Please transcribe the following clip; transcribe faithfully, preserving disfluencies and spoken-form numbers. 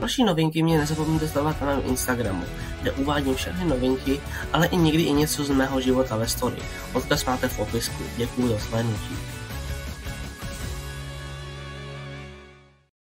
další novinky mě nezapomeňte sledovat na mém Instagramu, kde uvádím všechny novinky, ale i někdy i něco z mého života ve story. Odkaz máte v popisku. Děkuji za slednutí.